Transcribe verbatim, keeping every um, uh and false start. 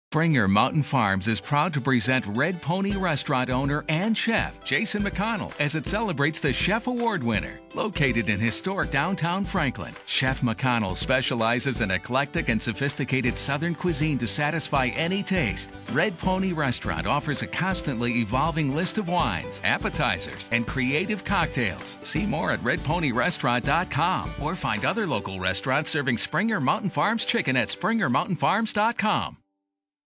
Springer Mountain Farms is proud to present Red Pony restaurant owner and chef Jason McConnell as it celebrates the Chef Award winner. Located in historic downtown Franklin, Chef McConnell specializes in eclectic and sophisticated Southern cuisine to satisfy any taste. Red Pony Restaurant offers a constantly evolving list of wines, appetizers, and creative cocktails. See more at red pony restaurant dot com or find other local restaurants serving Springer Mountain Farms chicken at springer mountain farms dot com.